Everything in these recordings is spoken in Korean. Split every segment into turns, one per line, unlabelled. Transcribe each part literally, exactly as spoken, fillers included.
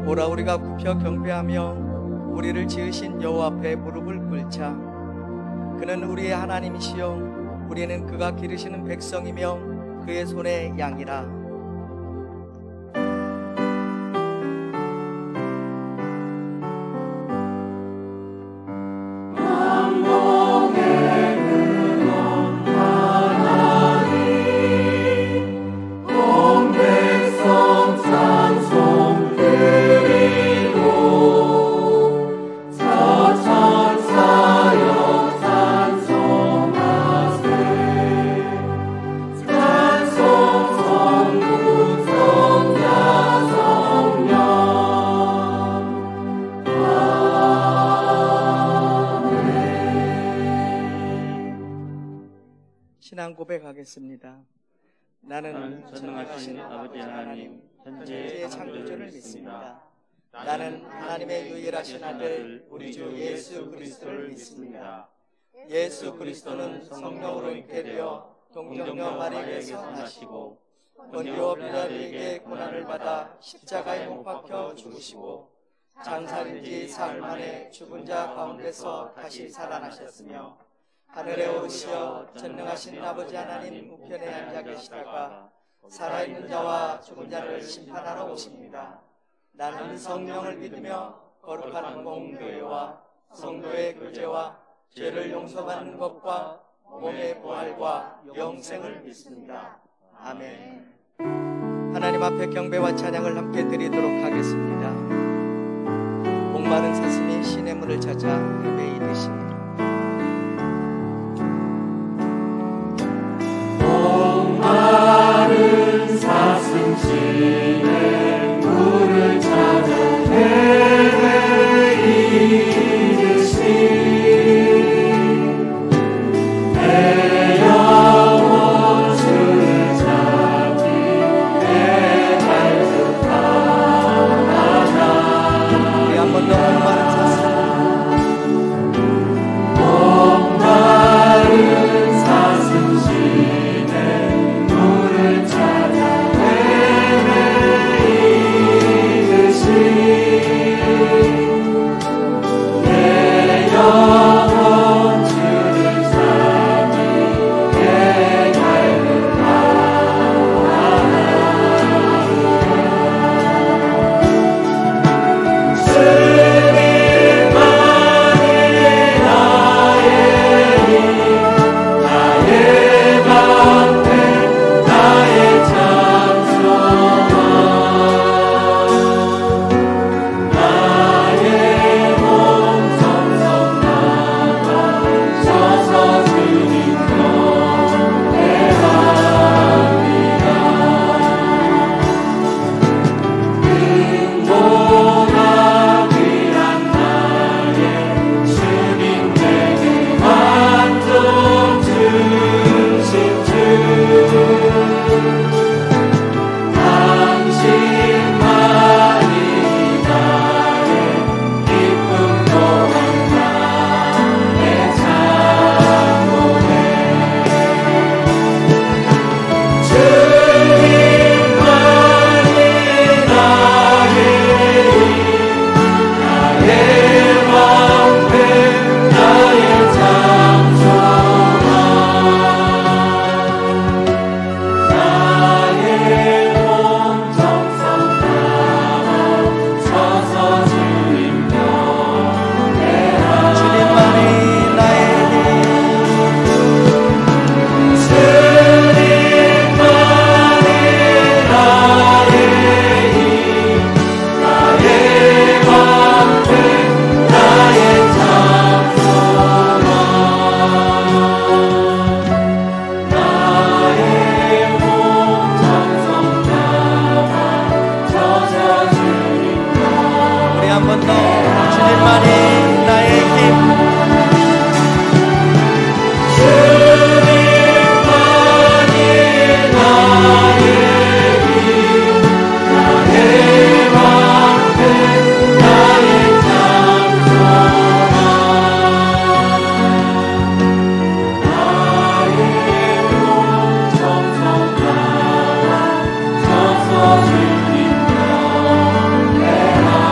오라 우리가 굽혀 경배하며 우리를 지으신 여호와 앞에 무릎을 꿇자. 그는 우리의 하나님이시여 우리는 그가 기르시는 백성이며 그의 손의 양이라. 신앙 고백하겠습니다. 나는 전능하신 아버지 하나님 현재의 창조주를 믿습니다. 나는 하나님의 유일하신 아들 우리 주 예수 그리스도를 믿습니다. 예수 그리스도는 성령으로 잉태되어 동정녀 마리아에게서 나시고 본디오 빌라도에게 고난을 받아 십자가에 못 박혀 죽으시고 장사된 지 사흘 만에 죽은 자 가운데서 다시 살아나셨으며 하늘에 오르시어 전능하신 아버지 하나님 우편에 앉아 계시다가 살아있는 자와 죽은 자를 심판하러 오십니다. 나는 성령을 믿으며 거룩한 공교회와 성도의 교제와 죄를 용서받는 것과 몸의 부활과 영생을 믿습니다. 아멘. 하나님 앞에 경배와 찬양을 함께 드리도록 하겠습니다. 목마른 사슴이 시냇 물을 찾아 헤매이듯이
마른 사슴 시냇 물을 찾아 헤매이듯이 내 영혼 주를 찾기 애갈 듯하다.
우리 한 번 더 목마른 사슴
목마른 사슴 시냇 물을 찾아 헤매이듯이 내 영혼 주를 찾기 애갈 듯하다. 주님만이 나의 힘 나의 방패 나의 찬송아 나의 몸 정성 나가 서서 주님 경배합니다. 근모나 귀한 나의 주님 내게 만족 주신 주 당신만이 나의 기쁨 또한 나의 찬송해. 주님만이 나의 힘 나의 방패 나의 찬송아 나의 몸 정성 다하 서서 주님 경배하라.
주님만이 나의 힘
주님만이 나의 힘 나의 방패 나의 찬송아 나의 몸 정성 다하 서서 주님
우리 한 번 더 주님만이 나의 힘
주님만이 나의 힘 나의 방패 나의 찬송아 나의 몸 정성 다하 서서 주님 경배하라.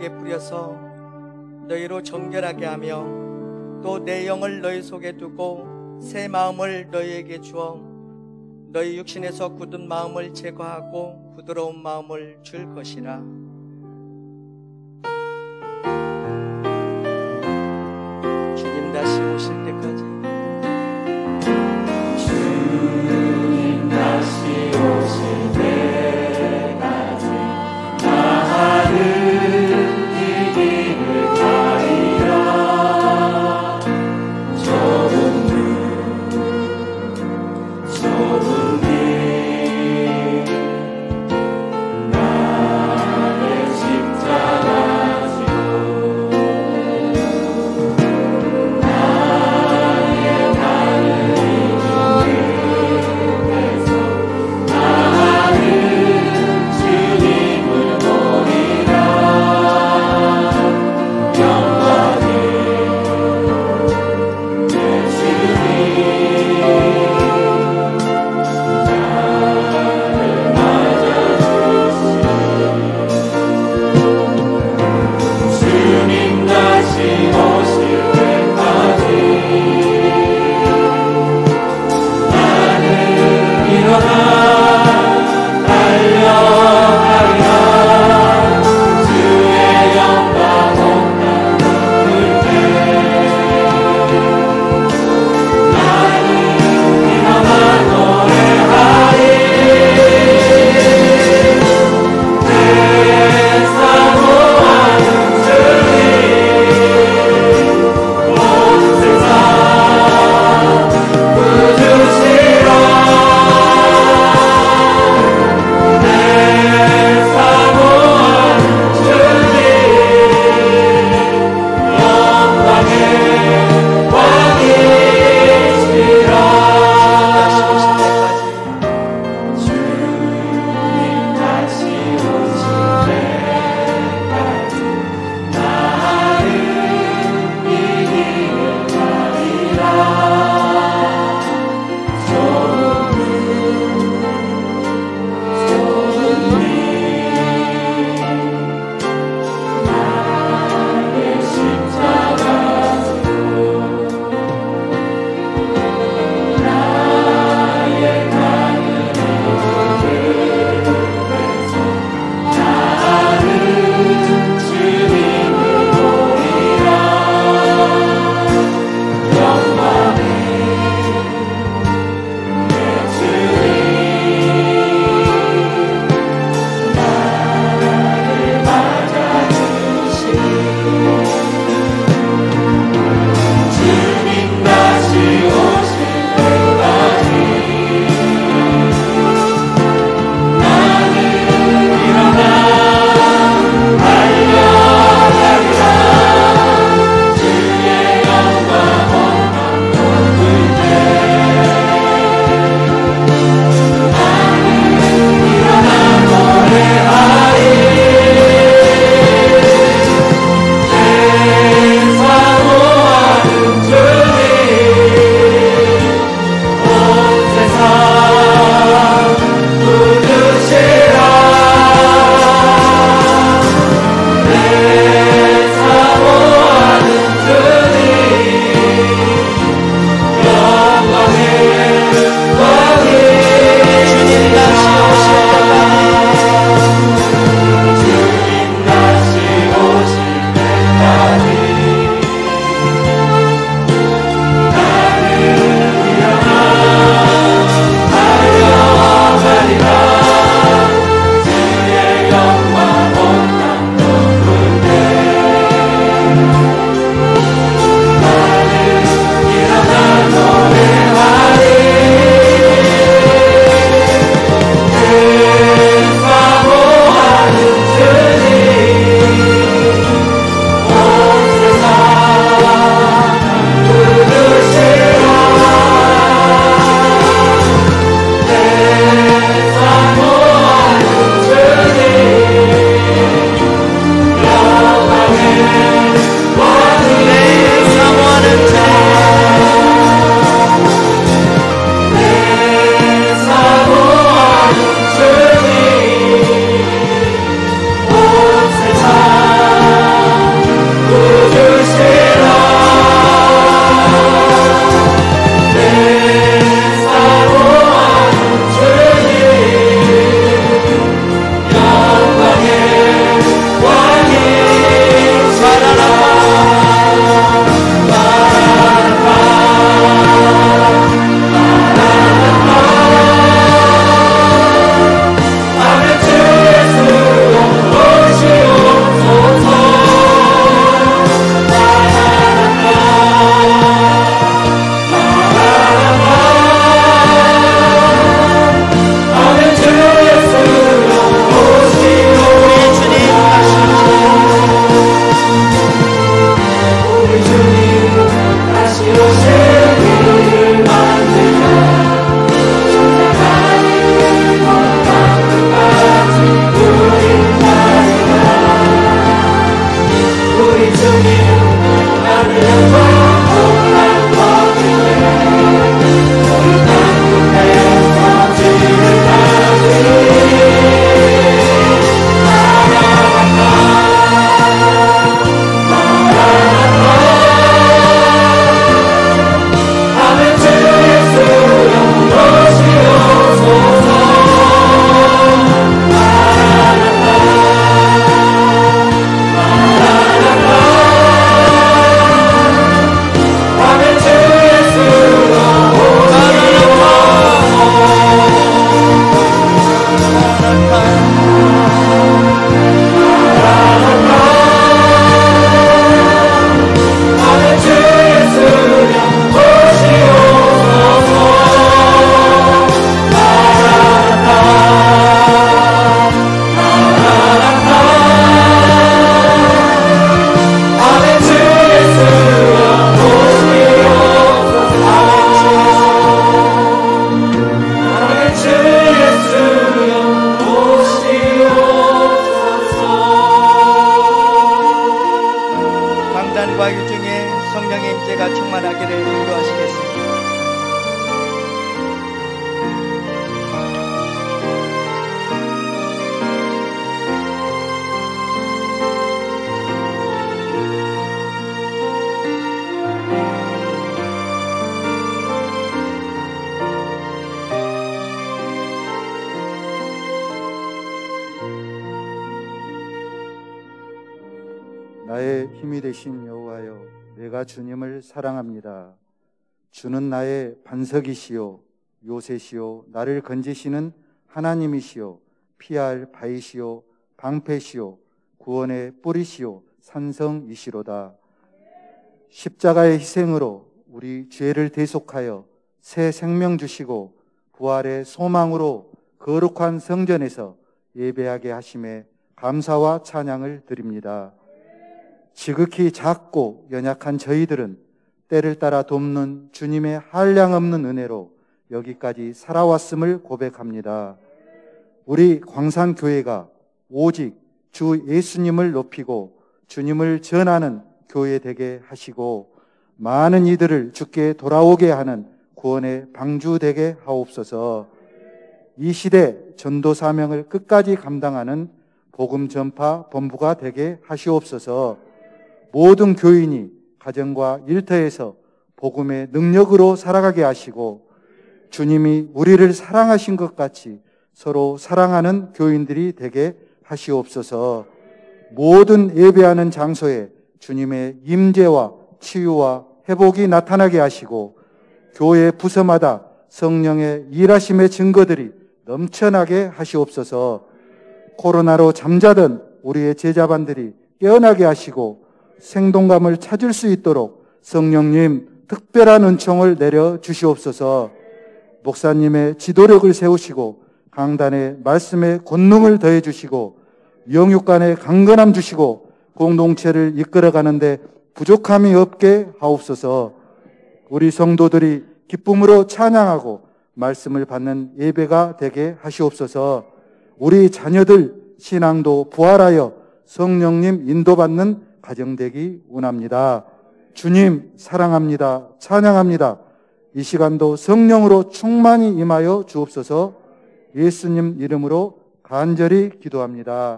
너희에게 뿌려서 너희로 정결하게 하며 또 내 영을 너희 속에 두고 새 마음을 너희에게 주어 너희 육신에서 굳은 마음을 제거하고 부드러운 마음을 줄 것이라. 주님 다시 오실 때까지
주님 다시 오실 때까지 나 하늘 이 길을 가리라. 좁은 문 좁은 길 나를
나의 힘이 되신 여호와여, 내가 주님을 사랑합니다. 주는 나의 반석이시요 요새시요 나를 건지시는 하나님이시요 피할 바위시요 방패시요 구원의 뿌리시요 산성이시로다. 십자가의 희생으로 우리 죄를 대속하여 새 생명 주시고 부활의 소망으로 거룩한 성전에서 예배하게 하심에 감사와 찬양을 드립니다. 지극히 작고 연약한 저희들은 때를 따라 돕는 주님의 한량없는 은혜로 여기까지 살아왔음을 고백합니다. 우리 광산교회가 오직 주 예수님을 높이고 주님을 전하는 교회 되게 하시고 많은 이들을 주께 돌아오게 하는 구원의 방주 되게 하옵소서. 이 시대 전도 사명을 끝까지 감당하는 복음 전파 본부가 되게 하시옵소서. 모든 교인이 가정과 일터에서 복음의 능력으로 살아가게 하시고 주님이 우리를 사랑하신 것 같이 서로 사랑하는 교인들이 되게 하시옵소서. 모든 예배하는 장소에 주님의 임재와 치유와 회복이 나타나게 하시고 교회 부서마다 성령의 일하심의 증거들이 넘쳐나게 하시옵소서. 코로나로 잠자던 우리의 제자반들이 깨어나게 하시고 생동감을 찾을 수 있도록 성령님 특별한 은총을 내려 주시옵소서. 목사님의 지도력을 세우시고 강단의 말씀에 권능을 더해 주시고 영육간의 강건함 주시고 공동체를 이끌어가는데 부족함이 없게 하옵소서. 우리 성도들이 기쁨으로 찬양하고 말씀을 받는 예배가 되게 하시옵소서. 우리 자녀들 신앙도 부활하여 성령님 인도받는 가정되기 원합니다. 주님 사랑합니다. 찬양합니다. 이 시간도 성령으로 충만히 임하여 주옵소서. 예수님 이름으로 간절히 기도합니다.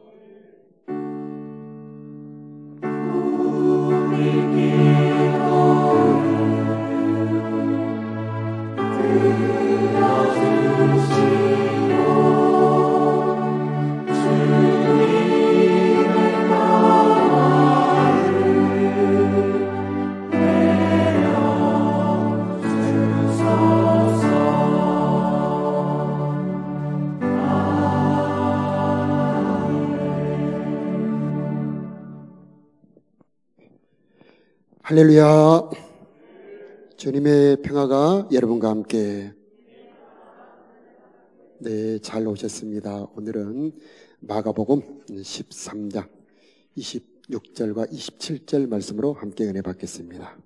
할렐루야. 주님의 평화가 여러분과 함께. 네, 잘 오셨습니다. 오늘은 마가복음 십삼 장 이십육 절과 이십칠 절 말씀으로 함께 은혜 받겠습니다.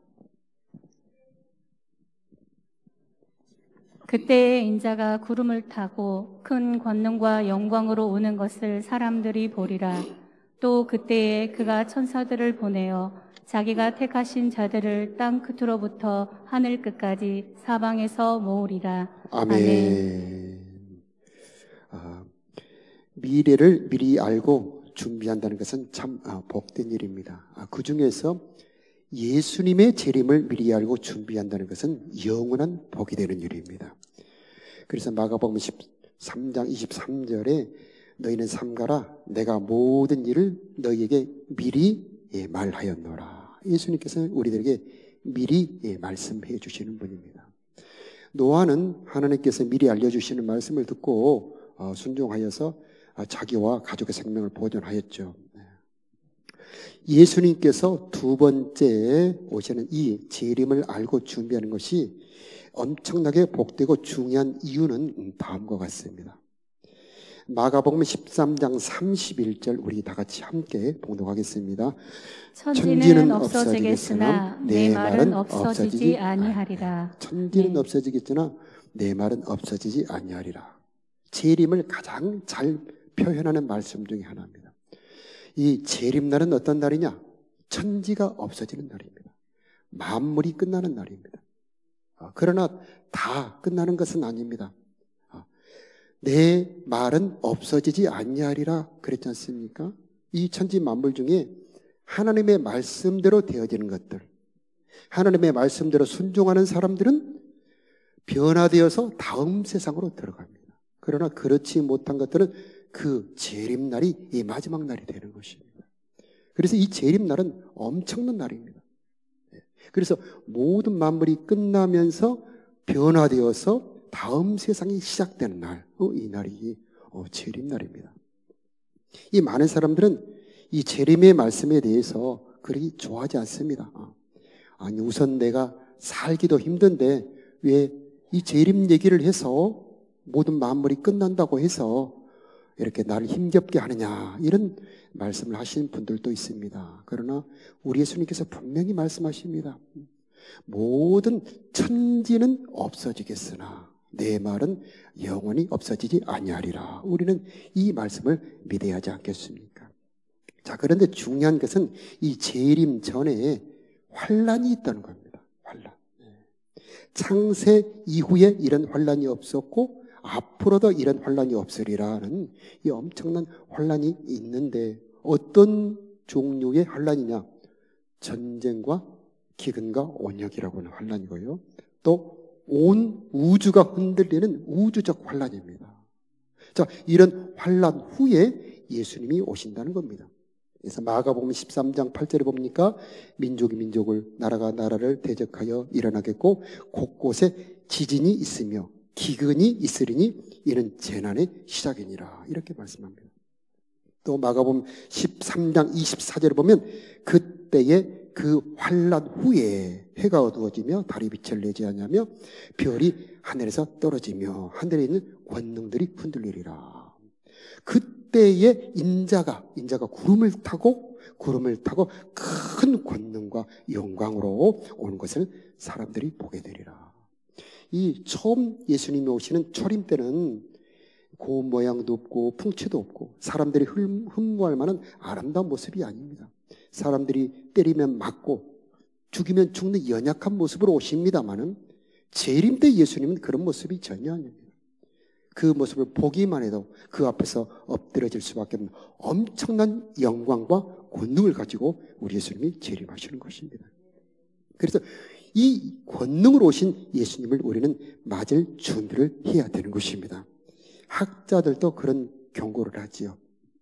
그때에 인자가 구름을 타고 큰 권능과 영광으로 오는 것을 사람들이 보리라. 또 그때에 그가 천사들을 보내어 자기가 택하신 자들을 땅 끝으로부터 하늘 끝까지 사방에서 모으리라.
아멘.
아멘.
아, 미래를 미리 알고 준비한다는 것은 참 아, 복된 일입니다. 아, 그 중에서 예수님의 재림을 미리 알고 준비한다는 것은 영원한 복이 되는 일입니다. 그래서 마가복음 십삼 장 이십삼 절에 너희는 삼가라 내가 모든 일을 너희에게 미리 예, 말하였노라. 예수님께서 우리들에게 미리 예, 말씀해 주시는 분입니다. 노아는 하나님께서 미리 알려주시는 말씀을 듣고 어, 순종하여서 어, 자기와 가족의 생명을 보존하였죠. 예수님께서 두 번째 오시는 이 재림을 알고 준비하는 것이 엄청나게 복되고 중요한 이유는 다음과 같습니다. 마가복음 십삼 장 삼십일 절 우리 다 같이 함께 봉독하겠습니다.
천지는 없어지겠으나 내 말은 없어지지 아니하리라.
천지는
네.
없어지겠으나 내 말은 없어지지 아니하리라. 재림을 가장 잘 표현하는 말씀 중에 하나입니다. 이 재림날은 어떤 날이냐? 천지가 없어지는 날입니다. 만물이 끝나는 날입니다. 그러나 다 끝나는 것은 아닙니다. 내 말은 없어지지 아니하리라 그랬지 않습니까? 이 천지 만물 중에 하나님의 말씀대로 되어지는 것들, 하나님의 말씀대로 순종하는 사람들은 변화되어서 다음 세상으로 들어갑니다. 그러나 그렇지 못한 것들은 그 재림날이 이 마지막 날이 되는 것입니다. 그래서 이 재림날은 엄청난 날입니다. 그래서 모든 만물이 끝나면서 변화되어서 다음 세상이 시작되는 날, 어, 이 날이 어, 재림날입니다. 이 많은 사람들은 이 재림의 말씀에 대해서 그리 좋아하지 않습니다. 어. 아니 우선 내가 살기도 힘든데 왜 이 재림 얘기를 해서 모든 만물이 끝난다고 해서 이렇게 나를 힘겹게 하느냐 이런 말씀을 하시는 분들도 있습니다. 그러나 우리 예수님께서 분명히 말씀하십니다. 모든 천지는 없어지겠으나 내 말은 영원히 없어지지 아니하리라. 우리는 이 말씀을 믿어야 하지 않겠습니까? 자, 그런데 중요한 것은 이 재림 전에 환란이 있다는 겁니다. 환란. 창세 이후에 이런 환란이 없었고 앞으로도 이런 환란이 없으리라는 이 엄청난 환란이 있는데 어떤 종류의 환란이냐? 전쟁과 기근과 온역이라고 하는 환란이고요. 또 온 우주가 흔들리는 우주적 환란입니다. 자, 이런 환란 후에 예수님이 오신다는 겁니다. 그래서 마가복음 십삼 장 팔 절에 보니까 민족이 민족을 나라가 나라를 대적하여 일어나겠고 곳곳에 지진이 있으며 기근이 있으리니 이는 재난의 시작이니라 이렇게 말씀합니다. 또 마가복음 십삼 장 이십사 절에 보면 그때에 그 환란 후에 해가 어두워지며 달이 빛을 내지 않으며 별이 하늘에서 떨어지며 하늘에 있는 권능들이 흔들리리라. 그때에 인자가 인자가 구름을 타고 구름을 타고 큰 권능과 영광으로 오는 것을 사람들이 보게 되리라. 이 처음 예수님이 오시는 초림 때는 고운 모양도 없고 풍채도 없고 사람들이 흠모할 만한 아름다운 모습이 아닙니다. 사람들이 때리면 맞고 죽이면 죽는 연약한 모습으로 오십니다마는 재림 때 예수님은 그런 모습이 전혀 아닙니다. 그 모습을 보기만 해도 그 앞에서 엎드려질 수밖에 없는 엄청난 영광과 권능을 가지고 우리 예수님이 재림하시는 것입니다. 그래서 이 권능으로 오신 예수님을 우리는 맞을 준비를 해야 되는 것입니다. 학자들도 그런 경고를 하지요.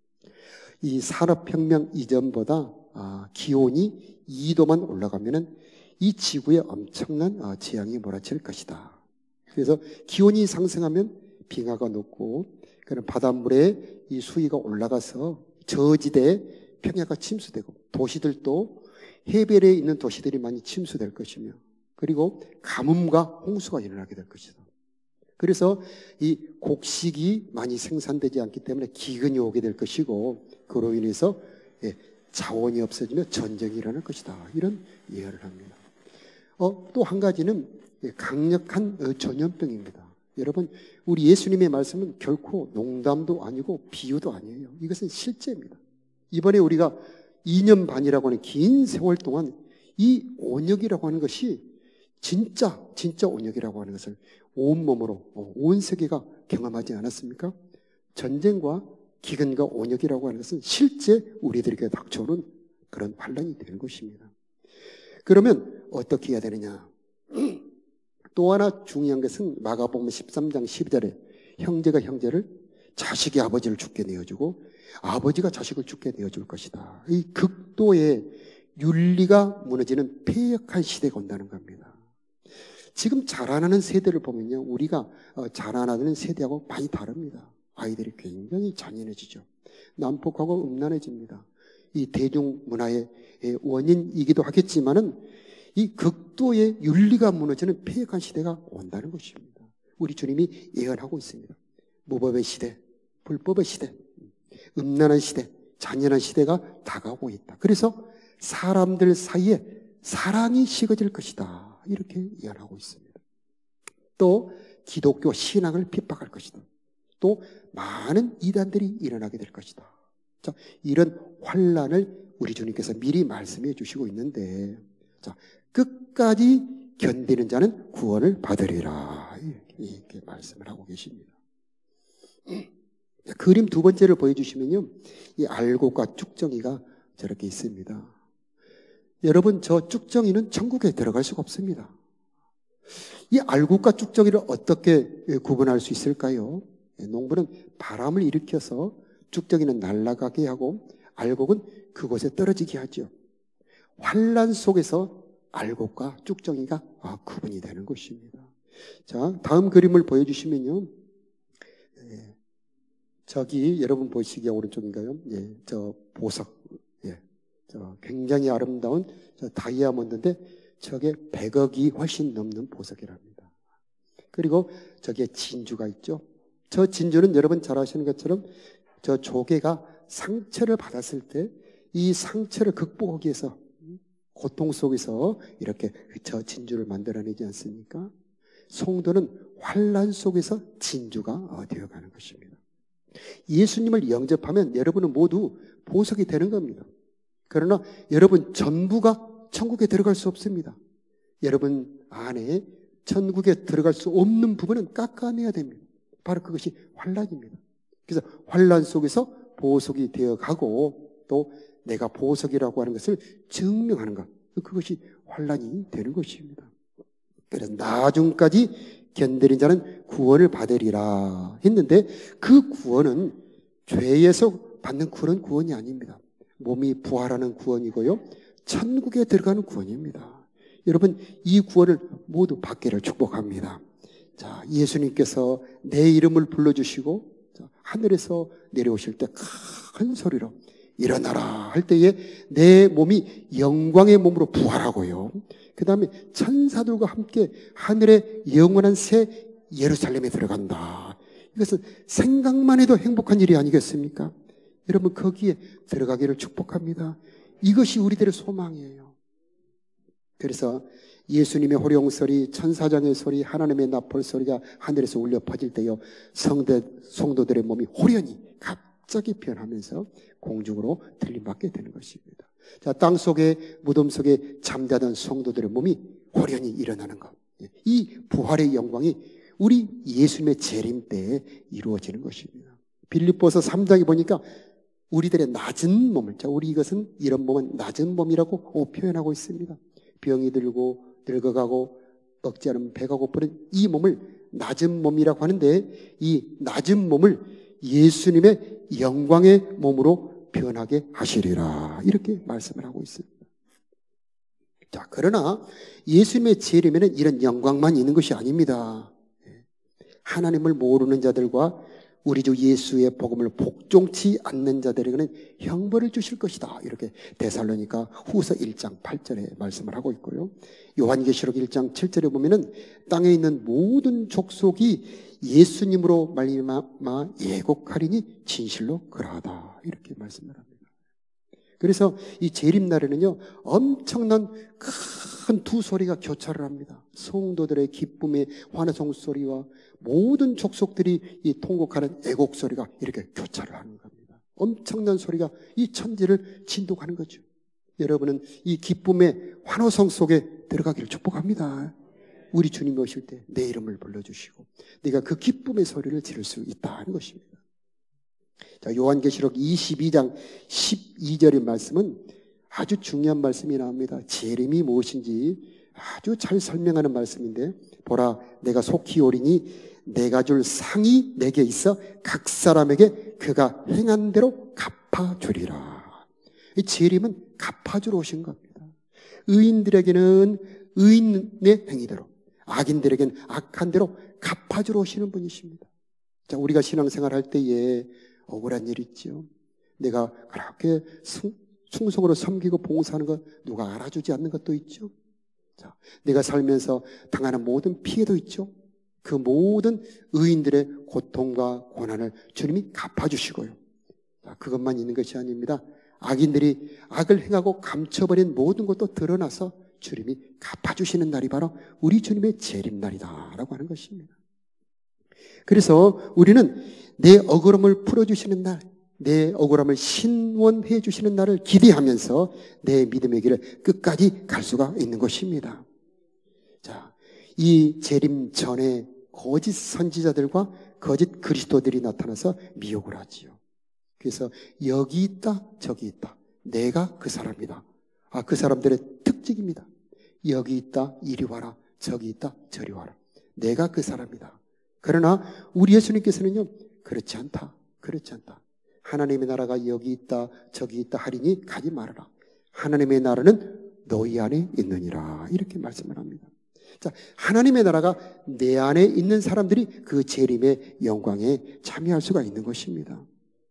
이 산업혁명 이전보다 아, 기온이 이 도만 올라가면은 이 지구에 엄청난 아, 재앙이 몰아칠 것이다. 그래서 기온이 상승하면 빙하가 녹고 그런 바닷물에 이 수위가 올라가서 저지대 평야가 침수되고 도시들도 해변에 있는 도시들이 많이 침수될 것이며 그리고 가뭄과 홍수가 일어나게 될 것이다. 그래서 이 곡식이 많이 생산되지 않기 때문에 기근이 오게 될 것이고 그로 인해서 예, 자원이 없어지며 전쟁이 일어날 것이다. 이런 예언을 합니다. 어, 또 한 가지는 강력한 전염병입니다. 여러분, 우리 예수님의 말씀은 결코 농담도 아니고 비유도 아니에요. 이것은 실제입니다. 이번에 우리가 이 년 반이라고 하는 긴 세월 동안 이 온역이라고 하는 것이 진짜 진짜 온역이라고 하는 것을 온몸으로 온 세계가 경험하지 않았습니까? 전쟁과 기근과 온역이라고 하는 것은 실제 우리들에게 닥쳐오는 그런 환란이 되는 것입니다. 그러면 어떻게 해야 되느냐? 또 하나 중요한 것은 마가복음 십삼 장 십이 절에 형제가 형제를, 자식이 아버지를 죽게 내어주고 아버지가 자식을 죽게 내어줄 것이다. 이 극도의 윤리가 무너지는 폐역한 시대가 온다는 겁니다. 지금 자라나는 세대를 보면요, 우리가 자라나는 세대하고 많이 다릅니다. 아이들이 굉장히 잔인해지죠. 난폭하고 음란해집니다. 이 대중문화의 원인이기도 하겠지만은 이 극도의 윤리가 무너지는 폐역한 시대가 온다는 것입니다. 우리 주님이 예언하고 있습니다. 무법의 시대, 불법의 시대, 음란한 시대, 잔인한 시대가 다가오고 있다. 그래서 사람들 사이에 사랑이 식어질 것이다. 이렇게 예언하고 있습니다. 또 기독교 신앙을 핍박할 것이다. 또 많은 이단들이 일어나게 될 것이다. 자, 이런 환란을 우리 주님께서 미리 말씀해 주시고 있는데, 자, 끝까지 견디는 자는 구원을 받으리라. 이렇게 말씀을 하고 계십니다. 그림 두 번째를 보여주시면요, 이 알곡과 쭉정이가 저렇게 있습니다. 여러분, 저 쭉정이는 천국에 들어갈 수가 없습니다. 이 알곡과 쭉정이를 어떻게 구분할 수 있을까요? 농부는 바람을 일으켜서 쭉정이는 날아가게 하고 알곡은 그곳에 떨어지게 하죠. 환란 속에서 알곡과 쭉정이가 아, 구분이 되는 것입니다. 자, 다음 그림을 보여주시면요, 예, 저기 여러분 보시기에 오른쪽인가요? 예, 저 보석, 예, 저 굉장히 아름다운 저 다이아몬드인데 저게 백억이 훨씬 넘는 보석이랍니다. 그리고 저기에 진주가 있죠. 저 진주는 여러분 잘 아시는 것처럼 저 조개가 상처를 받았을 때 이 상처를 극복하기 위해서 고통 속에서 이렇게 저 진주를 만들어내지 않습니까? 성도는 환란 속에서 진주가 되어가는 것입니다. 예수님을 영접하면 여러분은 모두 보석이 되는 겁니다. 그러나 여러분 전부가 천국에 들어갈 수 없습니다. 여러분 안에 천국에 들어갈 수 없는 부분은 깎아내야 됩니다. 바로 그것이 환란입니다. 그래서 환란 속에서 보석이 되어가고 또 내가 보석이라고 하는 것을 증명하는 것, 그것이 환란이 되는 것입니다. 그래서 나중까지 견디는 자는 구원을 받으리라 했는데 그 구원은 죄에서 받는 구원은 구원이 아닙니다. 몸이 부활하는 구원이고요, 천국에 들어가는 구원입니다. 여러분, 이 구원을 모두 받기를 축복합니다. 자, 예수님께서 내 이름을 불러주시고 자, 하늘에서 내려오실 때 큰 소리로 일어나라 할 때에 내 몸이 영광의 몸으로 부활하고요, 그 다음에 천사들과 함께 하늘의 영원한 새 예루살렘에 들어간다. 이것은 생각만 해도 행복한 일이 아니겠습니까? 여러분, 거기에 들어가기를 축복합니다. 이것이 우리들의 소망이에요. 그래서 예수님의 호령소리, 천사장의 소리, 하나님의 나팔 소리가 하늘에서 울려 퍼질 때요, 성대, 성도들의 몸이 호련히 갑자기 변하면서 공중으로 들림받게 되는 것입니다. 자, 땅 속에, 무덤 속에 잠자던 성도들의 몸이 호련히 일어나는 것. 이 부활의 영광이 우리 예수님의 재림 때에 이루어지는 것입니다. 빌립보서 삼 장에 보니까 우리들의 낮은 몸을, 자, 우리 이것은 이런 몸은 낮은 몸이라고 표현하고 있습니다. 병이 들고 늙어가고 억제하는 배가 고프는 이 몸을 낮은 몸이라고 하는데 이 낮은 몸을 예수님의 영광의 몸으로 변하게 하시리라, 이렇게 말씀을 하고 있습니다. 자, 그러나 예수님의 재림에는 이런 영광만 있는 것이 아닙니다. 하나님을 모르는 자들과 우리 주 예수의 복음을 복종치 않는 자들에게는 형벌을 주실 것이다, 이렇게 데살로니가 후서 일 장 팔 절에 말씀을 하고 있고요, 요한계시록 일 장 칠 절에 보면은 땅에 있는 모든 족속이 예수님으로 말미암아 예곡하리니 진실로 그러하다, 이렇게 말씀을 합니다. 그래서 이 재림날에는요, 엄청난 큰 두 소리가 교차를 합니다. 성도들의 기쁨의 환호성 소리와 모든 족속들이 이 통곡하는 애곡 소리가 이렇게 교차를 하는 겁니다. 엄청난 소리가 이 천지를 진동하는 거죠. 여러분은 이 기쁨의 환호성 속에 들어가기를 축복합니다. 우리 주님이 오실 때 내 이름을 불러주시고 네가 그 기쁨의 소리를 지를 수 있다는 것입니다. 자, 요한계시록 이십이 장 십이 절의 말씀은 아주 중요한 말씀이 나옵니다. 재림이 무엇인지 아주 잘 설명하는 말씀인데, 보라 내가 속히 오리니 내가 줄 상이 내게 있어 각 사람에게 그가 행한 대로 갚아주리라. 이 재림은 갚아주러 오신 겁니다. 의인들에게는 의인의 행위대로, 악인들에게는 악한 대로 갚아주러 오시는 분이십니다. 자, 우리가 신앙생활 할 때에 억울한 일 있죠. 내가 그렇게 승, 충성으로 섬기고 봉사하는 것 누가 알아주지 않는 것도 있죠. 자, 내가 살면서 당하는 모든 피해도 있죠. 그 모든 의인들의 고통과 고난을 주님이 갚아주시고요. 자, 그것만 있는 것이 아닙니다. 악인들이 악을 행하고 감춰버린 모든 것도 드러나서 주님이 갚아주시는 날이 바로 우리 주님의 재림날이다라고 하는 것입니다. 그래서 우리는 내 억울함을 풀어주시는 날, 내 억울함을 신원해 주시는 날을 기대하면서 내 믿음의 길을 끝까지 갈 수가 있는 것입니다. 자, 이 재림 전에 거짓 선지자들과 거짓 그리스도들이 나타나서 미혹을 하지요. 그래서 여기 있다 저기 있다, 내가 그 사람이다. 아, 그 사람들의 특징입니다. 여기 있다 이리 와라, 저기 있다 저리 와라, 내가 그 사람이다. 그러나 우리 예수님께서는요, 그렇지 않다, 그렇지 않다. 하나님의 나라가 여기 있다 저기 있다 하리니 가지 말아라. 하나님의 나라는 너희 안에 있느니라, 이렇게 말씀을 합니다. 자, 하나님의 나라가 내 안에 있는 사람들이 그 재림의 영광에 참여할 수가 있는 것입니다.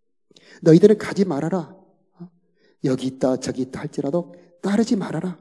너희들은 가지 말아라. 여기 있다 저기 있다 할지라도 따르지 말아라.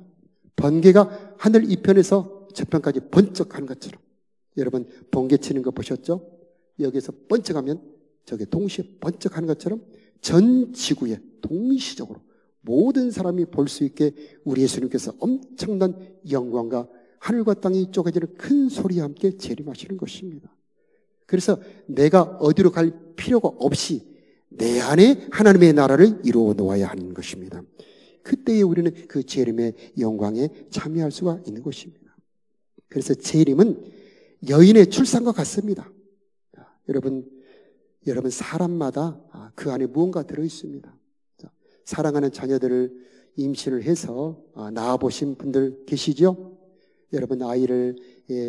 번개가 하늘 이편에서 저편까지 번쩍하는 것처럼, 여러분 번개 치는 거 보셨죠? 여기서 번쩍하면 저게 동시에 번쩍하는 것처럼 전 지구에 동시적으로 모든 사람이 볼 수 있게 우리 예수님께서 엄청난 영광과 하늘과 땅이 쪼개지는 큰 소리와 함께 재림하시는 것입니다. 그래서 내가 어디로 갈 필요가 없이 내 안에 하나님의 나라를 이루어 놓아야 하는 것입니다. 그때에 우리는 그 재림의 영광에 참여할 수가 있는 것입니다. 그래서 재림은 여인의 출산과 같습니다. 여러분, 여러분 사람마다 그 안에 무언가 들어있습니다. 사랑하는 자녀들을 임신을 해서 낳아보신 분들 계시죠? 여러분 아이를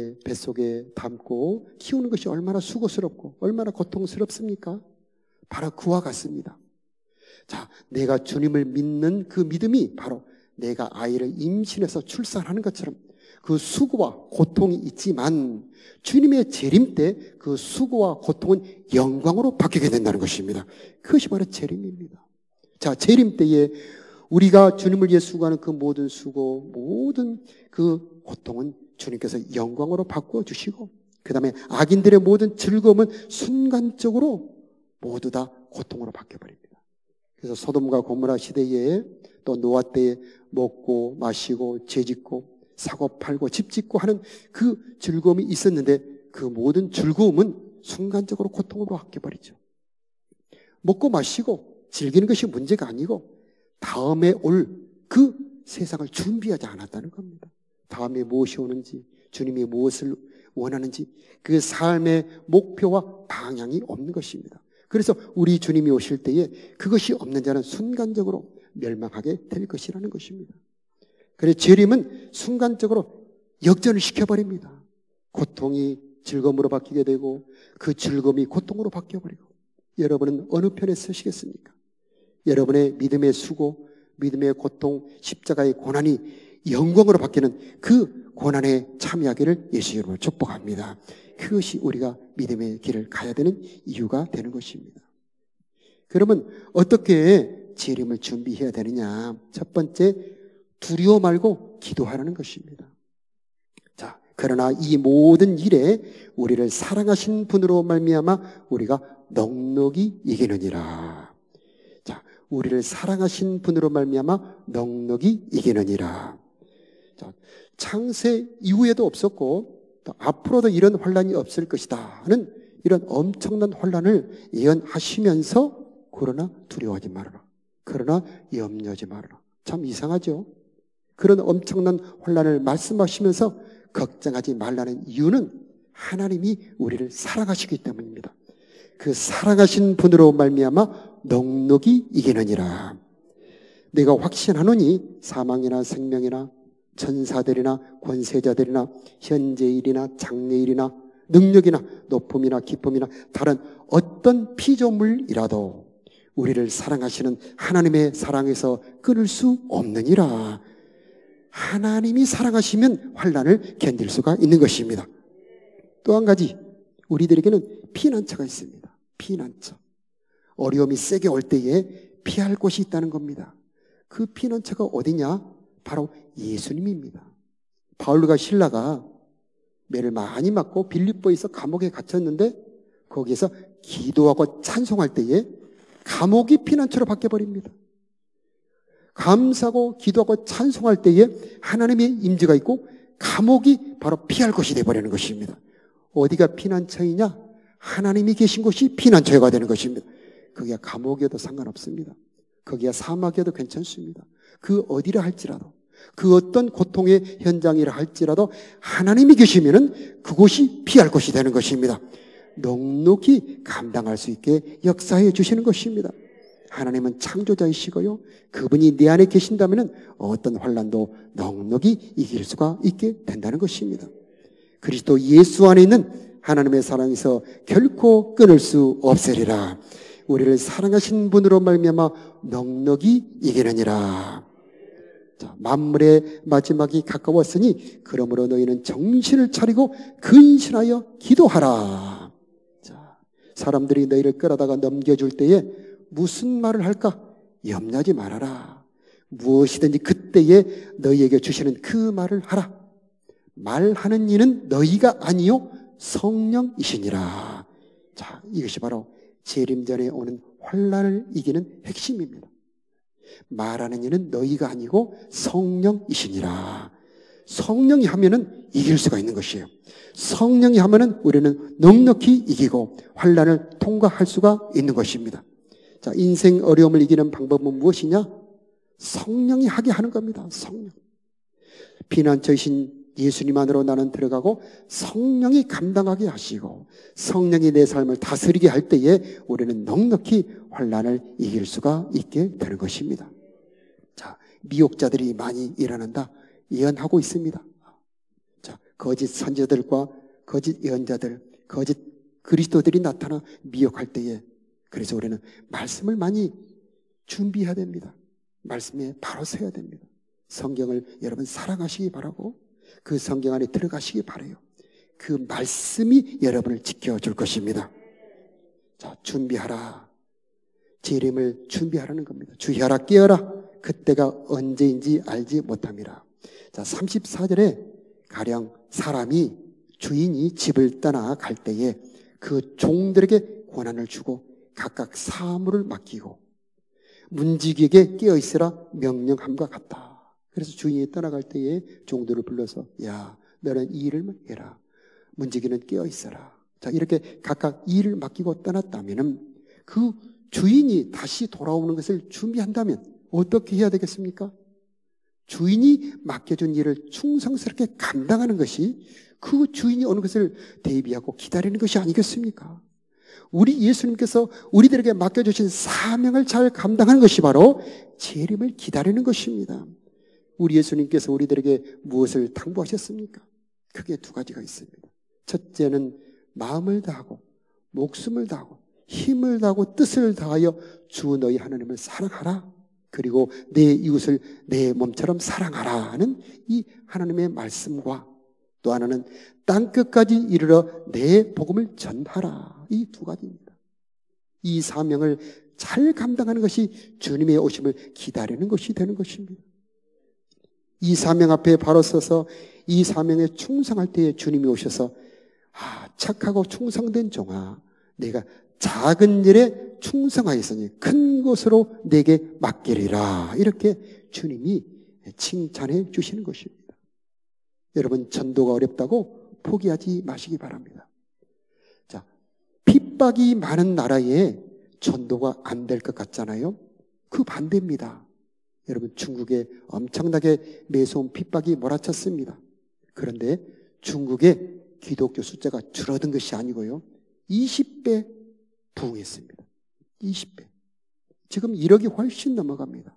뱃속에 담고 키우는 것이 얼마나 수고스럽고 얼마나 고통스럽습니까? 바로 그와 같습니다. 자, 내가 주님을 믿는 그 믿음이 바로 내가 아이를 임신해서 출산하는 것처럼 그 수고와 고통이 있지만 주님의 재림 때 그 수고와 고통은 영광으로 바뀌게 된다는 것입니다. 그것이 바로 재림입니다. 자, 재림 때에 우리가 주님을 위해 수고하는 그 모든 수고, 모든 그 고통은 주님께서 영광으로 바꾸어 주시고, 그 다음에 악인들의 모든 즐거움은 순간적으로 모두 다 고통으로 바뀌어버립니다. 그래서 소돔과 고모라 시대에 또 노아 때에 먹고 마시고 죄짓고 사고 팔고 집 짓고 하는 그 즐거움이 있었는데 그 모든 즐거움은 순간적으로 고통으로 바뀌어버리죠. 먹고 마시고 즐기는 것이 문제가 아니고 다음에 올 그 세상을 준비하지 않았다는 겁니다. 다음에 무엇이 오는지, 주님이 무엇을 원하는지 그 삶의 목표와 방향이 없는 것입니다. 그래서 우리 주님이 오실 때에 그것이 없는 자는 순간적으로 멸망하게 될 것이라는 것입니다. 그래서 재림은 순간적으로 역전을 시켜버립니다. 고통이 즐거움으로 바뀌게 되고 그 즐거움이 고통으로 바뀌어버리고, 여러분은 어느 편에 서시겠습니까? 여러분의 믿음의 수고, 믿음의 고통, 십자가의 고난이 영광으로 바뀌는 그 고난에 참여하기를 예수 이름으로 축복합니다. 그것이 우리가 믿음의 길을 가야 되는 이유가 되는 것입니다. 그러면 어떻게 재림을 준비해야 되느냐? 첫 번째, 두려워 말고 기도하라는 것입니다. 자, 그러나 이 모든 일에 우리를 사랑하신 분으로 말미암아 우리가 넉넉히 이기느니라. 자, 우리를 사랑하신 분으로 말미암아 넉넉히 이기느니라. 자, 창세 이후에도 없었고 또 앞으로도 이런 환란이 없을 것이다 하는 이런 엄청난 환란을 예언하시면서 그러나 두려워하지 말아라. 그러나 염려하지 말아라. 참 이상하죠? 그런 엄청난 혼란을 말씀하시면서 걱정하지 말라는 이유는 하나님이 우리를 사랑하시기 때문입니다. 그 사랑하신 분으로 말미암아 넉넉히 이기느니라. 내가 확신하노니 사망이나 생명이나 천사들이나 권세자들이나 현재일이나 장래일이나 능력이나 높음이나 기쁨이나 다른 어떤 피조물이라도 우리를 사랑하시는 하나님의 사랑에서 끊을 수 없느니라. 하나님이 사랑하시면 환난을 견딜 수가 있는 것입니다. 또 한 가지, 우리들에게는 피난처가 있습니다. 피난처. 어려움이 세게 올 때에 피할 곳이 있다는 겁니다. 그 피난처가 어디냐? 바로 예수님입니다. 바울과 실라가 매를 많이 맞고 빌립보에서 감옥에 갇혔는데 거기에서 기도하고 찬송할 때에 감옥이 피난처로 바뀌어버립니다. 감사하고 기도하고 찬송할 때에 하나님의 임재가 있고 감옥이 바로 피할 곳이 되어버리는 것입니다. 어디가 피난처이냐? 하나님이 계신 곳이 피난처가 되는 것입니다. 거기가 감옥이어도 상관없습니다. 거기가 사막이어도 괜찮습니다. 그 어디라 할지라도, 그 어떤 고통의 현장이라 할지라도 하나님이 계시면은 그곳이 피할 곳이 되는 것입니다. 넉넉히 감당할 수 있게 역사해 주시는 것입니다. 하나님은 창조자이시고요, 그분이 내 안에 계신다면 어떤 환난도 넉넉히 이길 수가 있게 된다는 것입니다. 그리스도 예수 안에 있는 하나님의 사랑에서 결코 끊을 수 없으리라. 우리를 사랑하신 분으로 말미암아 넉넉히 이기느니라. 자, 만물의 마지막이 가까웠으니 그러므로 너희는 정신을 차리고 근신하여 기도하라. 자, 사람들이 너희를 끌어다가 넘겨줄 때에 무슨 말을 할까? 염려하지 말아라. 무엇이든지 그때에 너희에게 주시는 그 말을 하라. 말하는 이는 너희가 아니요 성령이시니라. 자, 이것이 바로 재림전에 오는 환난을 이기는 핵심입니다. 말하는 이는 너희가 아니고 성령이시니라. 성령이 하면은 이길 수가 있는 것이에요. 성령이 하면은 우리는 넉넉히 이기고 환난을 통과할 수가 있는 것입니다. 자, 인생 어려움을 이기는 방법은 무엇이냐? 성령이 하게 하는 겁니다. 성령. 피난처이신 예수님 안으로 나는 들어가고 성령이 감당하게 하시고 성령이 내 삶을 다스리게 할 때에 우리는 넉넉히 환난을 이길 수가 있게 되는 것입니다. 자, 미혹자들이 많이 일어난다 예언하고 있습니다. 자, 거짓 선지자들과 거짓 예언자들, 거짓 그리스도들이 나타나 미혹할 때에, 그래서 우리는 말씀을 많이 준비해야 됩니다. 말씀에 바로 서야 됩니다. 성경을 여러분 사랑하시기 바라고 그 성경 안에 들어가시기 바라요. 그 말씀이 여러분을 지켜줄 것입니다. 자, 준비하라. 재림을 준비하라는 겁니다. 주의하라, 깨어라. 그때가 언제인지 알지 못함이라. 자, 삼십사 절에 가령 사람이 주인이 집을 떠나 갈 때에 그 종들에게 권한을 주고 각각 사물을 맡기고 문지기에게 깨어있으라 명령함과 같다. 그래서 주인이 떠나갈 때에 종들을 불러서 야, 너는 이 일을 해라. 문지기는 깨어있어라. 자, 이렇게 각각 이 일을 맡기고 떠났다면 그 주인이 다시 돌아오는 것을 준비한다면 어떻게 해야 되겠습니까? 주인이 맡겨준 일을 충성스럽게 감당하는 것이 그 주인이 오는 것을 대비하고 기다리는 것이 아니겠습니까? 우리 예수님께서 우리들에게 맡겨주신 사명을 잘 감당하는 것이 바로 재림을 기다리는 것입니다. 우리 예수님께서 우리들에게 무엇을 당부하셨습니까? 크게 두 가지가 있습니다. 첫째는 마음을 다하고 목숨을 다하고 힘을 다하고 뜻을 다하여 주 너희 하나님을 사랑하라. 그리고 내 이웃을 내 몸처럼 사랑하라는 이 하나님의 말씀과 또 하나는 땅끝까지 이르러 내 복음을 전하라. 이 두 가지입니다. 이 사명을 잘 감당하는 것이 주님의 오심을 기다리는 것이 되는 것입니다. 이 사명 앞에 바로 서서 이 사명에 충성할 때에 주님이 오셔서 아, 착하고 충성된 종아, 내가 작은 일에 충성하였으니 큰 것으로 내게 맡기리라. 이렇게 주님이 칭찬해 주시는 것입니다. 여러분, 전도가 어렵다고 포기하지 마시기 바랍니다. 자, 핍박이 많은 나라에 전도가 안 될 것 같잖아요. 그 반대입니다. 여러분, 중국에 엄청나게 매서운 핍박이 몰아쳤습니다. 그런데 중국의 기독교 숫자가 줄어든 것이 아니고요, 이십 배 부흥했습니다. 이십 배. 지금 일억이 훨씬 넘어갑니다.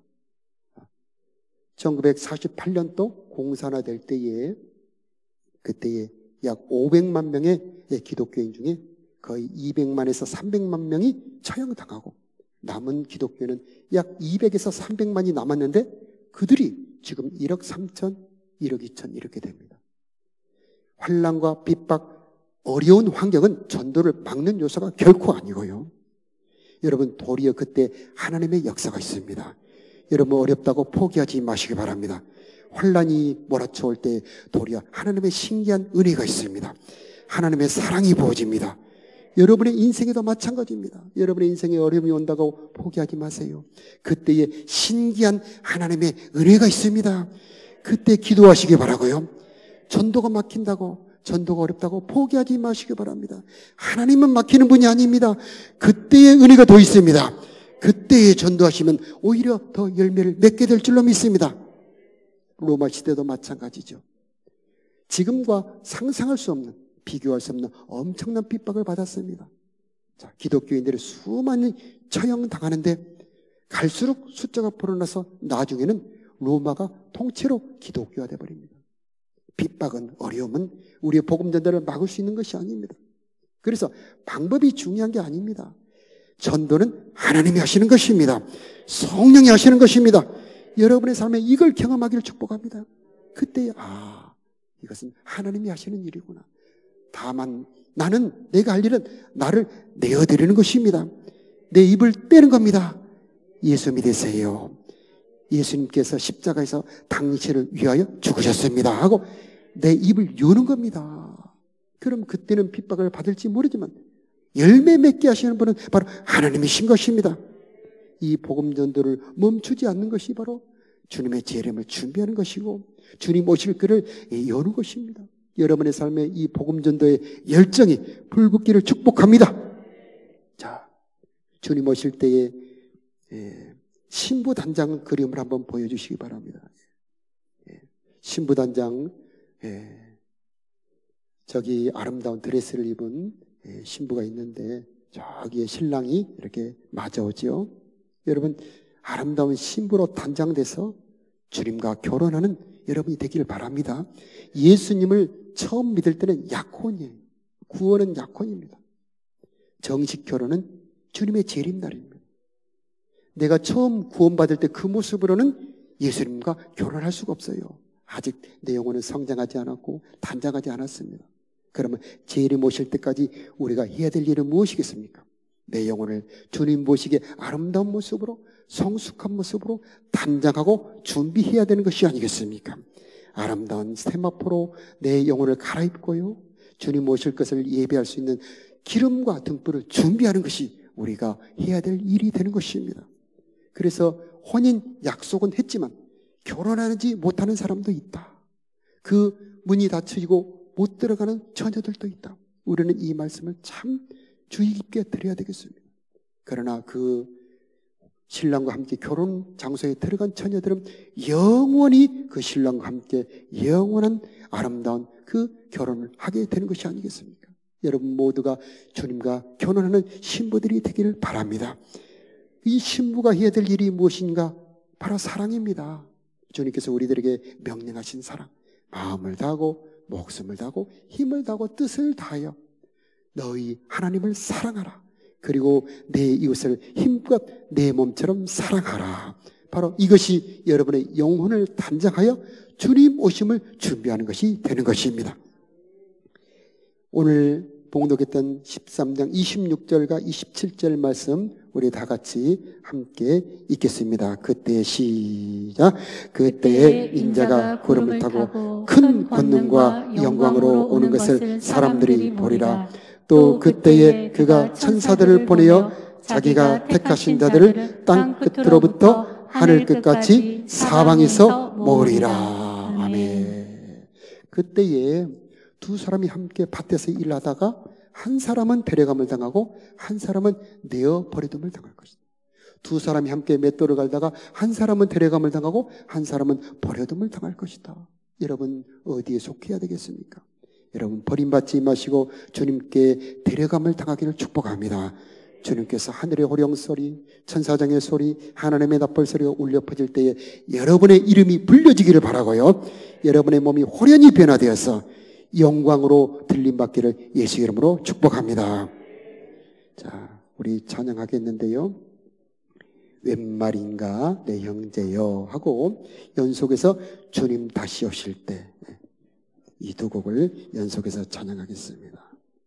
천구백사십팔 년도 공산화될 때에, 그때에 약 오백만 명의 기독교인 중에 거의 이백만에서 삼백만 명이 처형당하고, 남은 기독교는 약 이백에서 삼백만이 남았는데, 그들이 지금 일억 삼천, 일억 이천 이렇게 됩니다. 환난과 핍박, 어려운 환경은 전도를 막는 요소가 결코 아니고요, 여러분, 도리어 그때 하나님의 역사가 있습니다. 여러분, 어렵다고 포기하지 마시기 바랍니다. 환난이 몰아쳐올 때 도리어 하나님의 신기한 은혜가 있습니다. 하나님의 사랑이 부어집니다. 여러분의 인생에도 마찬가지입니다. 여러분의 인생에 어려움이 온다고 포기하지 마세요. 그때에 신기한 하나님의 은혜가 있습니다. 그때 기도하시기 바라고요. 전도가 막힌다고, 전도가 어렵다고 포기하지 마시기 바랍니다. 하나님은 막히는 분이 아닙니다. 그때의 은혜가 더 있습니다. 그때에 전도하시면 오히려 더 열매를 맺게 될 줄로 믿습니다. 로마 시대도 마찬가지죠. 지금과 상상할 수 없는, 비교할 수 없는 엄청난 핍박을 받았습니다. 자, 기독교인들이 수많이 처형당하는데 갈수록 숫자가 불어나서 나중에는 로마가 통째로 기독교화 되어버립니다. 핍박은, 어려움은 우리의 복음 전달을 막을 수 있는 것이 아닙니다. 그래서 방법이 중요한 게 아닙니다. 전도는 하나님이 하시는 것입니다. 성령이 하시는 것입니다. 여러분의 삶에 이걸 경험하기를 축복합니다. 그때 아, 이것은 하나님이 하시는 일이구나. 다만 나는, 내가 할 일은 나를 내어드리는 것입니다. 내 입을 떼는 겁니다. 예수 믿으세요. 예수님께서 십자가에서 당신을 위하여 죽으셨습니다 하고 내 입을 여는 겁니다. 그럼 그때는 핍박을 받을지 모르지만 열매 맺게 하시는 분은 바로 하나님이신 것입니다. 이 복음 전도를 멈추지 않는 것이 바로 주님의 재림을 준비하는 것이고, 주님 오실 그를 여는 것입니다. 여러분의 삶에 이 복음 전도의 열정이 불붙기를 축복합니다. 자, 주님 오실 때에 신부 단장 그림을 한번 보여주시기 바랍니다. 신부 단장, 저기 아름다운 드레스를 입은 신부가 있는데 저기에 신랑이 이렇게 맞아오죠. 여러분, 아름다운 신부로 단장돼서 주님과 결혼하는 여러분이 되길 바랍니다. 예수님을 처음 믿을 때는 약혼이에요. 구원은 약혼입니다. 정식 결혼은 주님의 재림날입니다. 내가 처음 구원받을 때 그 모습으로는 예수님과 결혼할 수가 없어요. 아직 내 영혼은 성장하지 않았고 단장하지 않았습니다. 그러면 재림 오실 때까지 우리가 해야 될 일은 무엇이겠습니까? 내 영혼을 주님 보시기에 아름다운 모습으로, 성숙한 모습으로 단장하고 준비해야 되는 것이 아니겠습니까? 아름다운 세마포로 내 영혼을 갈아입고요, 주님 오실 것을 예배할 수 있는 기름과 등불을 준비하는 것이 우리가 해야 될 일이 되는 것입니다. 그래서 혼인 약속은 했지만 결혼하지 못하는 사람도 있다. 그 문이 닫히고 못 들어가는 처녀들도 있다. 우리는 이 말씀을 참 주의 깊게 드려야 되겠습니다. 그러나 그 신랑과 함께 결혼 장소에 들어간 처녀들은 영원히 그 신랑과 함께 영원한 아름다운 그 결혼을 하게 되는 것이 아니겠습니까? 여러분 모두가 주님과 결혼하는 신부들이 되기를 바랍니다. 이 신부가 해야 될 일이 무엇인가? 바로 사랑입니다. 주님께서 우리들에게 명령하신 사랑, 마음을 다하고 목숨을 다하고 힘을 다하고 뜻을 다하여 너희 하나님을 사랑하라. 그리고 내 이웃을 힘껏 내 몸처럼 사랑하라. 바로 이것이 여러분의 영혼을 단장하여 주님 오심을 준비하는 것이 되는 것입니다. 오늘 봉독했던 십삼 장 이십육 절과 이십칠 절 말씀 우리 다 같이 함께 읽겠습니다. 그때 시작. 그때에 인자가 구름을 타고 큰 권능과 영광으로 오는 것을 사람들이 보리라. 또 그때에 그가 천사들을 보내어 자기가 택하신 자들을 땅 끝으로부터 하늘 끝까지 사방에서 모으리라. 아멘. 그때에 두 사람이 함께 밭에서 일하다가 한 사람은 데려감을 당하고 한 사람은 내어 버려둠을 당할 것이다. 두 사람이 함께 맷돌을 갈다가 한 사람은 데려감을 당하고 한 사람은 버려둠을 당할 것이다. 여러분 어디에 속해야 되겠습니까? 여러분 버림받지 마시고 주님께 데려감을 당하기를 축복합니다. 주님께서 하늘의 호령소리, 천사장의 소리, 하나님의 납볼 소리가 울려 퍼질 때에 여러분의 이름이 불려지기를 바라고요. 여러분의 몸이 호련히 변화되어서 영광으로 들림받기를 예수 이름으로 축복합니다. 자, 우리 찬양하겠는데요. 웬 말인가 내 형제여 하고 연속해서 주님 다시 오실 때 이 두 곡을 연속해서 찬양하겠습니다.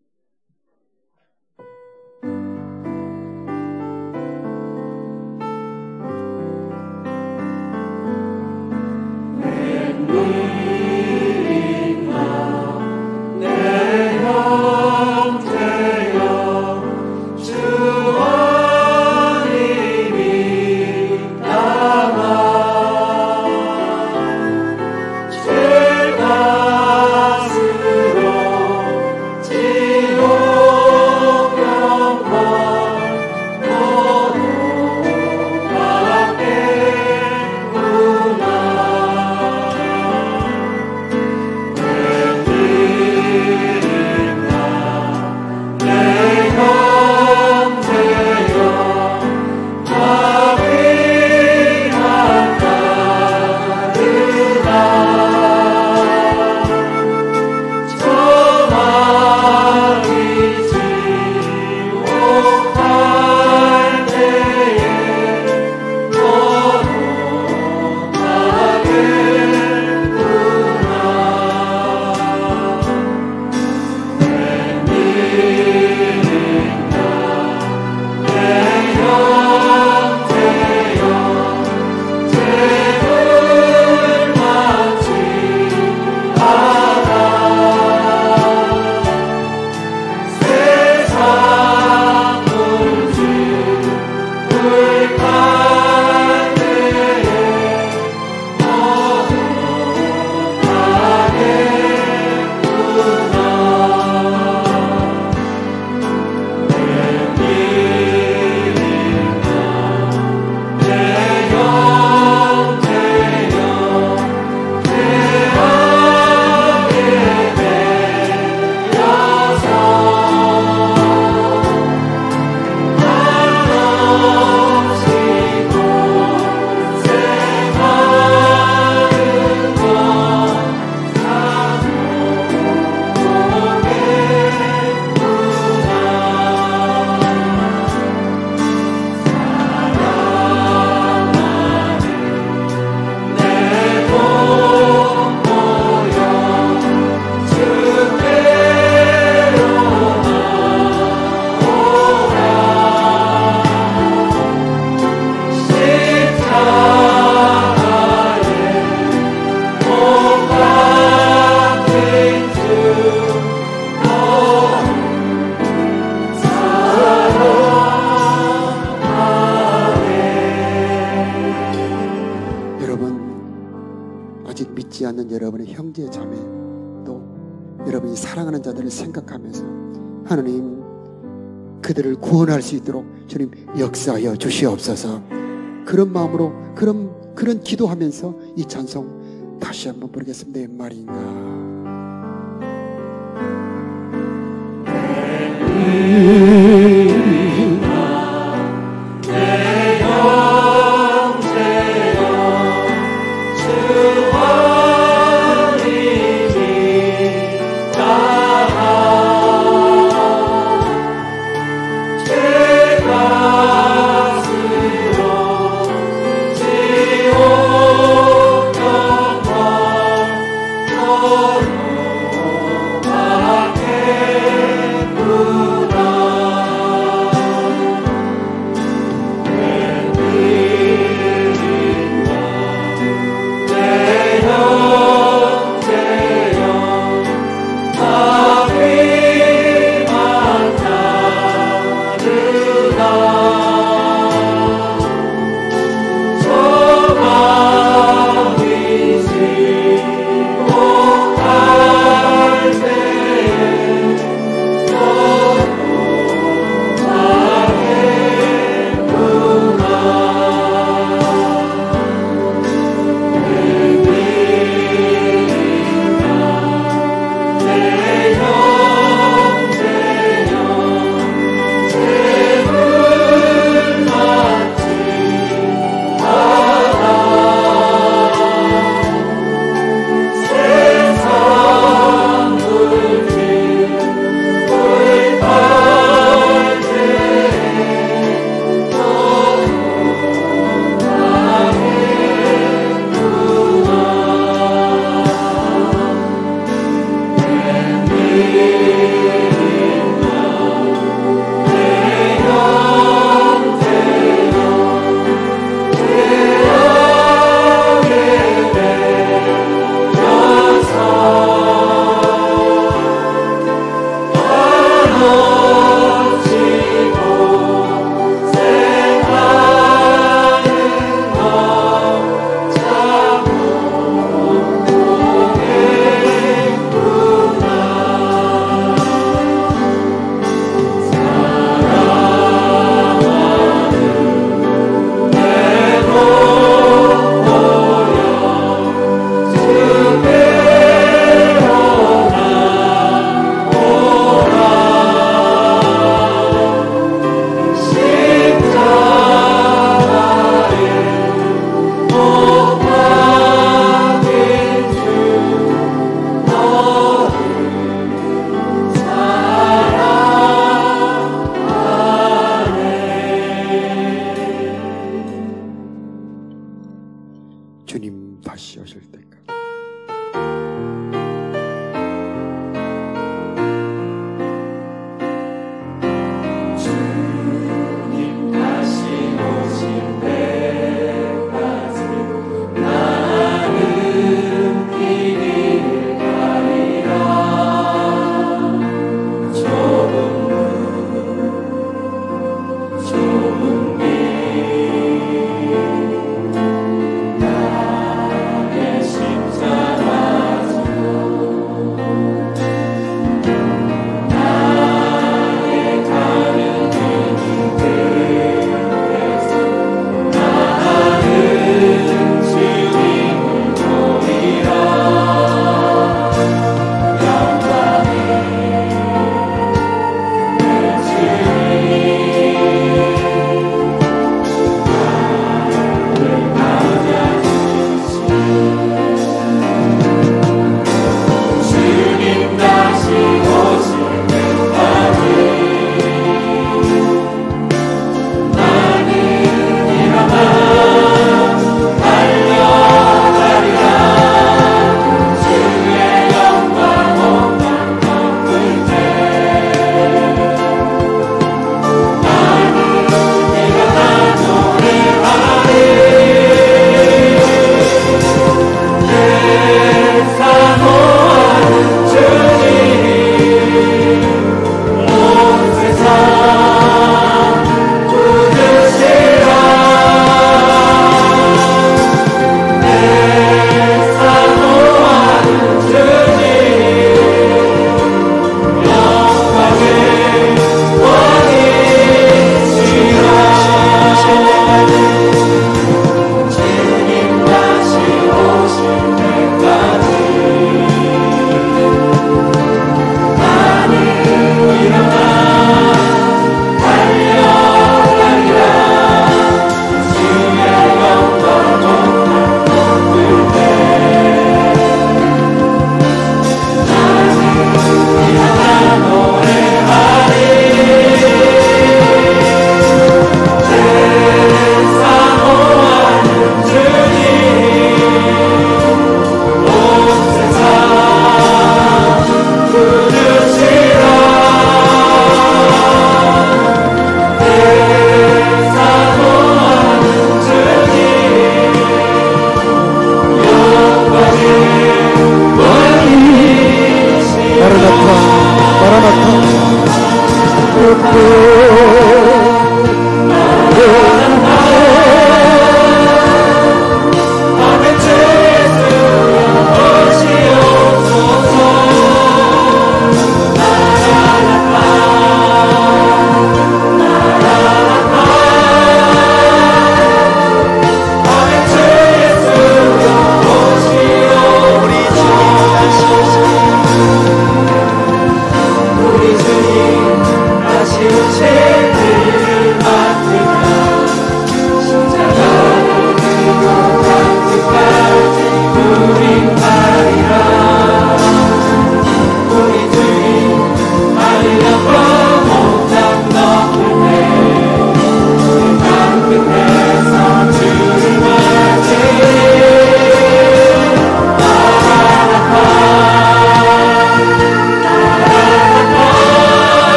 여러분의 형제 자매 또 여러분이 사랑하는 자들을 생각하면서 하나님 그들을 구원할 수 있도록 주님 역사하여 주시옵소서. 그런 마음으로 그런 그런 기도하면서 이 찬송 다시 한번 부르겠습니다. 웬 말인가
내 형제여 주와 이미 따라 제 가슴으로 지옥 영광 저 마음이지 못할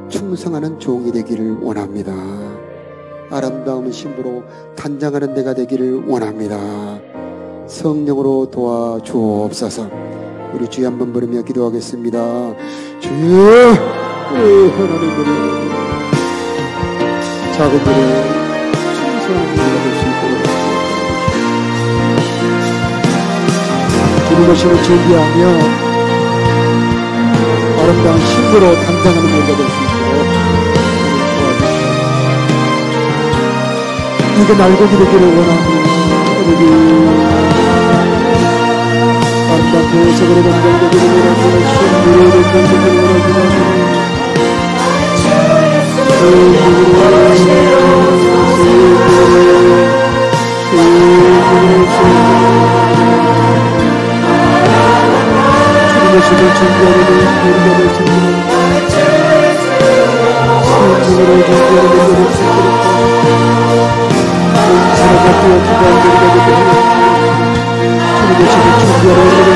충성하는 종이 되기를 원합니다. 아름다운 신부로 단장하는 내가 되기를 원합니다. 성령으로 도와 주옵소서. 우리 주여 한번 부르며 기도하겠습니다. 주여, 하나님을 작은 일에 충성하는 내가 될 수 있도록 주님의 신을 준비하며 아름다운 신부로 단장하는 내가 될 수 있도록 이게 날고기 되기를 원합니다. 아름다운 보석으로 건강되기를 원합니다. 신부로 건강되기를 원합니다. 주님의 신을 준비하는 우리가 준비하는 신부로 준비하는 우리가 준비하는 살아가 또 기도한 우리가 되겠습니다. 주님의 신을 준비하는 우리가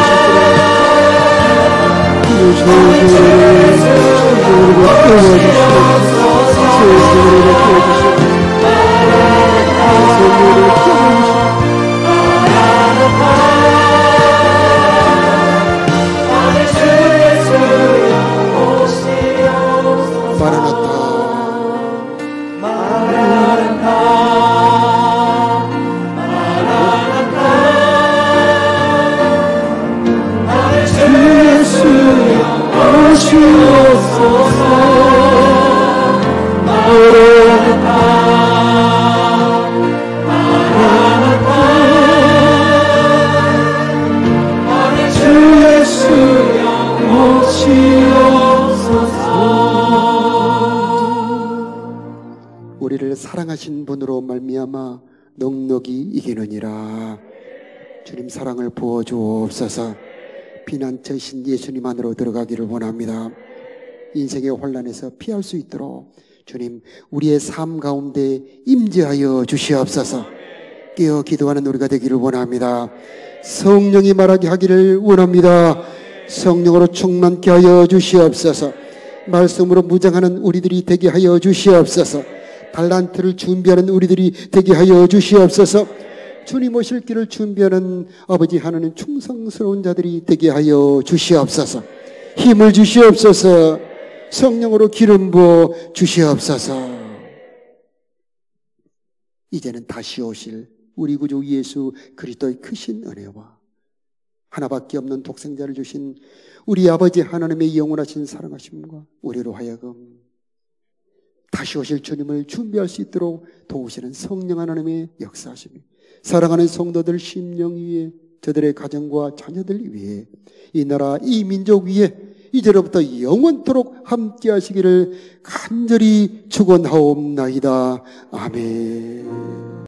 우리를 사랑하신 분으로 말미암아 넉넉이 이기느니라. 주님 사랑을 부어 주옵소서. 피난처이신 예수님 안으로 들어가기를 원합니다. 인생의 혼란에서 피할 수 있도록 주님 우리의 삶 가운데 임재하여 주시옵소서. 깨어 기도하는 우리가 되기를 원합니다. 성령이 말하게 하기를 원합니다. 성령으로 충만케 하여 주시옵소서. 말씀으로 무장하는 우리들이 되게 하여 주시옵소서. 달란트를 준비하는 우리들이 되게 하여 주시옵소서. 주님 오실 길을 준비하는 아버지 하나님 충성스러운 자들이 되게 하여 주시옵소서. 힘을 주시옵소서. 성령으로 기름 부어 주시옵소서. 이제는 다시 오실 우리 구주 예수 그리스도의 크신 은혜와 하나밖에 없는 독생자를 주신 우리 아버지 하나님의 영원하신 사랑하심과 우리로 하여금 다시 오실 주님을 준비할 수 있도록 도우시는 성령 하나님의 역사하심이 사랑하는 성도들 심령 위에 저들의 가정과 자녀들 위에 이 나라 이 민족 위에 이제로부터 영원토록 함께 하시기를 간절히 축원하옵나이다. 아멘.